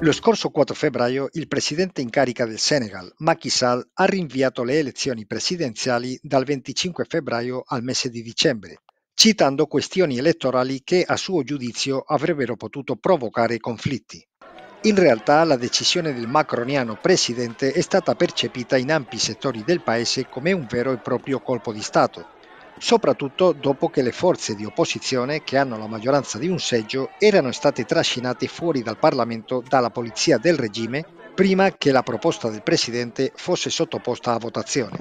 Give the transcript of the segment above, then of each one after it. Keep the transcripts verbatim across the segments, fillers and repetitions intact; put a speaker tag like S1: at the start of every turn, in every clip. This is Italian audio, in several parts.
S1: Lo scorso quattro febbraio il presidente in carica del Senegal, Macky Sall, ha rinviato le elezioni presidenziali dal venticinque febbraio al mese di dicembre, citando questioni elettorali che a suo giudizio avrebbero potuto provocare conflitti. In realtà la decisione del macroniano presidente è stata percepita in ampi settori del paese come un vero e proprio colpo di Stato, soprattutto dopo che le forze di opposizione, che hanno la maggioranza di un seggio, erano state trascinate fuori dal Parlamento dalla polizia del regime prima che la proposta del presidente fosse sottoposta a votazione.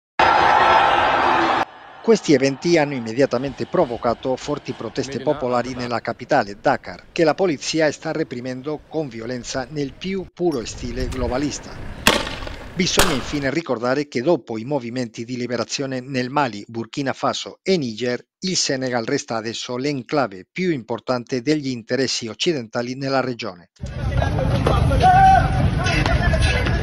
S1: Questi eventi hanno immediatamente provocato forti proteste popolari nella capitale, Dakar, che la polizia sta reprimendo con violenza nel più puro stile globalista. Bisogna infine ricordare che dopo i movimenti di liberazione nel Mali, Burkina Faso e Niger, il Senegal resta adesso l'enclave più importante degli interessi occidentali nella regione.